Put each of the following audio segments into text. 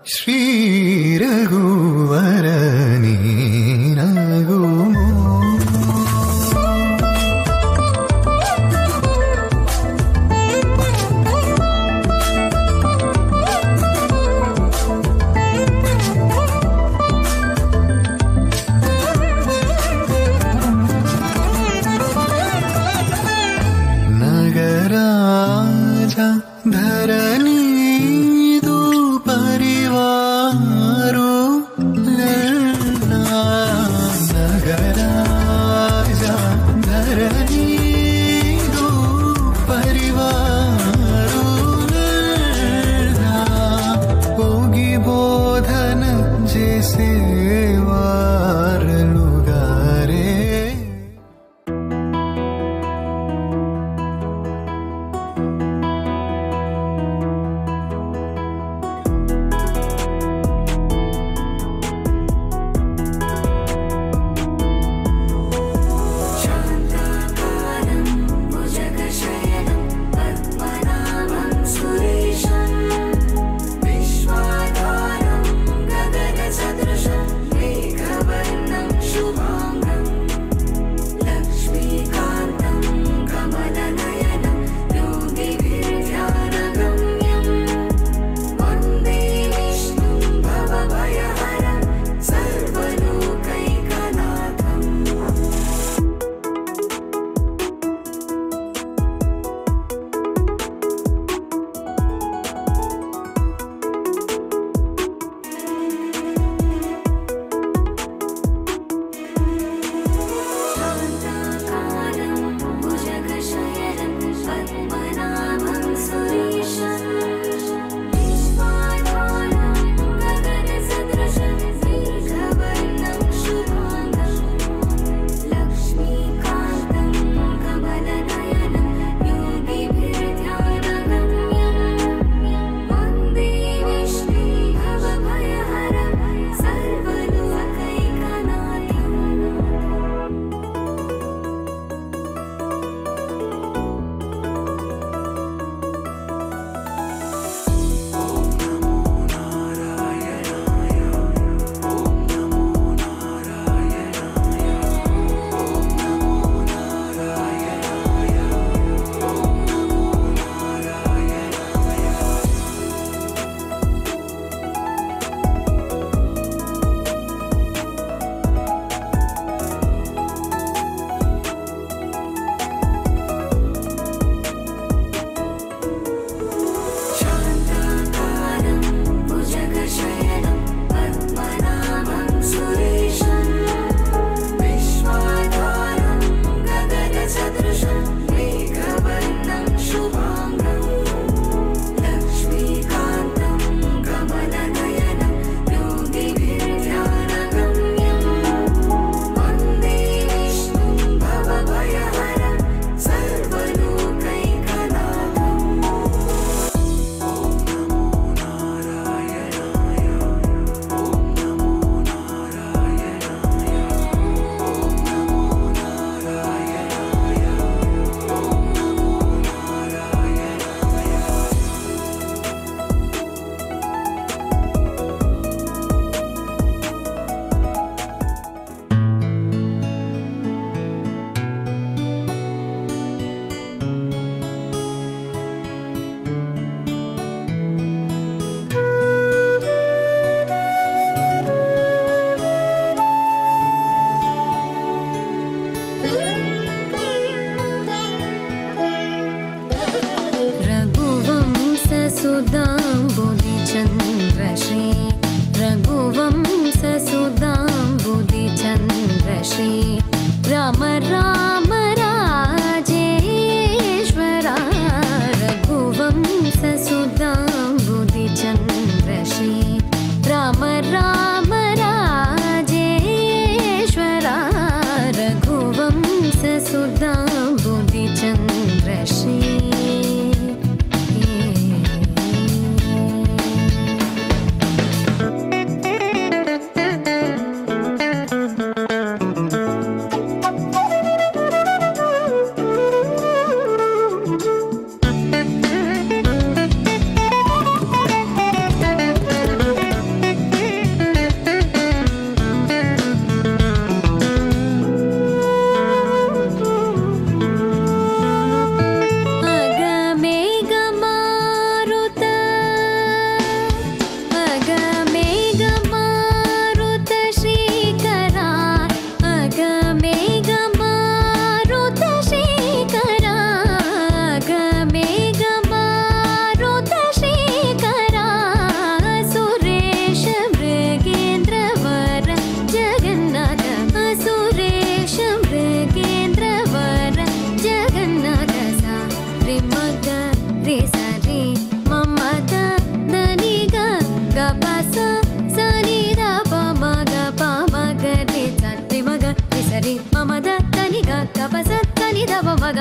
ಶ್ರೀ ರಘುವರ ನೀನಾಗುಮೋ ನಗರಾಜ ಧರಣಿ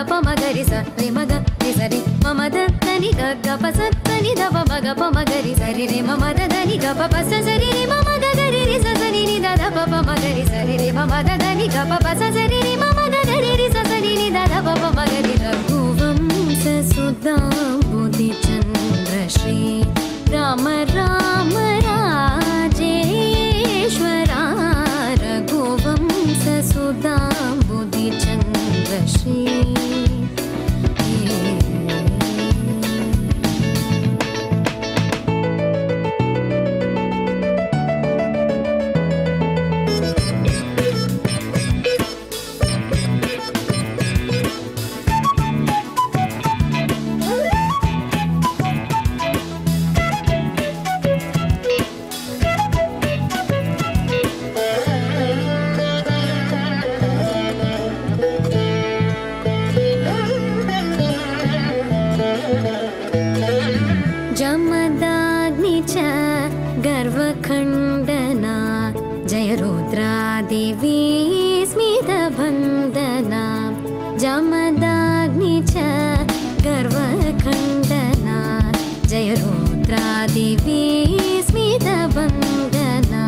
pamagari sa re maga re sa re mama da dani ga ga pa sa dani da pa maga pamagari sa re re mama da dani ga pa sa sa re re mama ga ga re re sa sa ni ni da da pa pamagari sa re re mama da dani ga pa sa sa re re mama ga ga re re sa sa ni ni da da pa pamagari raghuvam sa sudam bodhi chandra shri rama rama rajeshwara raghuvam sa sudam bodhi chandra shri गर्वखण्डना जय रुद्रा देवी स्मितबन्धना जमदाग्नि च गर्वखण्डना जय रुद्रा देवी स्मितबन्धना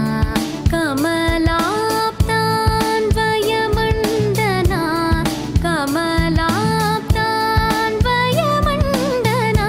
कमलाप्तान्वयमण्डना कमलाप्तान्वयमण्डना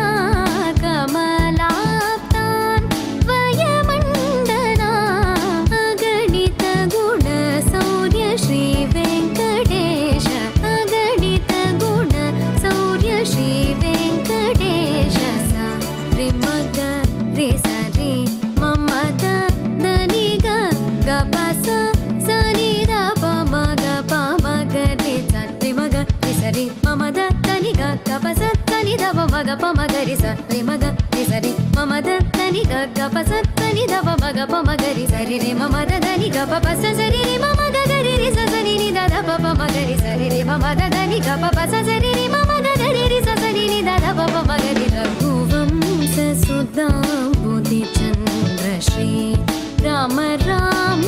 कमलाप्तान्वयमण्डना अगणित गुण सौर्य श्री वेङ्कटेश अगणित गुण सौर्य श्री वेङ्कटेश सा रे मग रे सा रे मम द नी ग ग प स स नि द प म ग प म ग रे सा रे मग रे सा रे मम द नी ग ग प स स नि द प म ग प म ग रे सा रे मग रे सा रे मम द नी ग ग प स स नि द प म ग प म ग रे सा रे रे मम द नी ग प प स स रे रे मम ग ग रे रे सा स नि नि द द प प म ग रे सा रे रे मम द नी ग प प स स रे रे मम ग ग रे रे सा स नि नि द द प प म ग रे रघुवं स सुदां बोधि चन्द्र श्री राम राम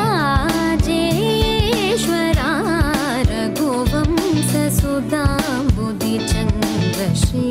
राजेश्वरा रघुवं स सुदां बोधि चन्द्र श्री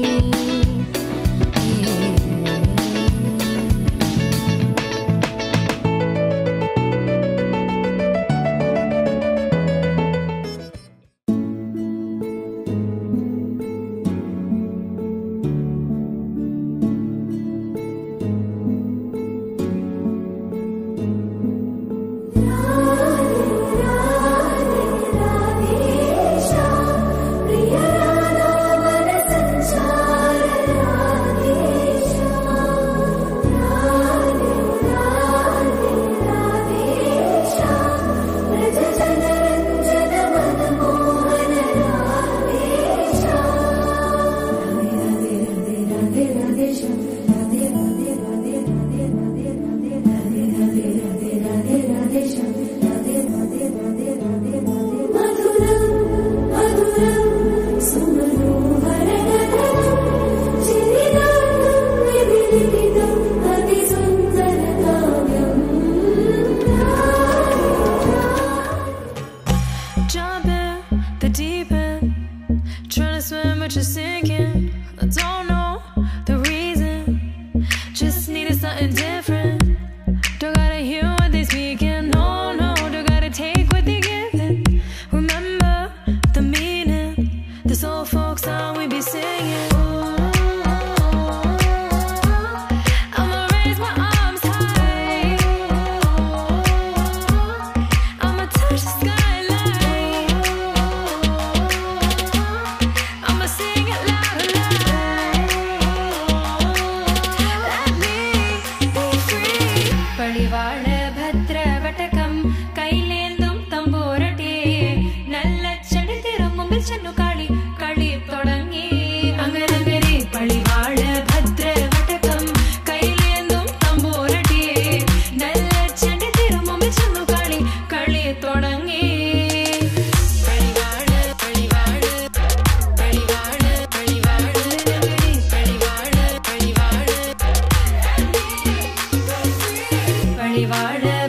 वाड़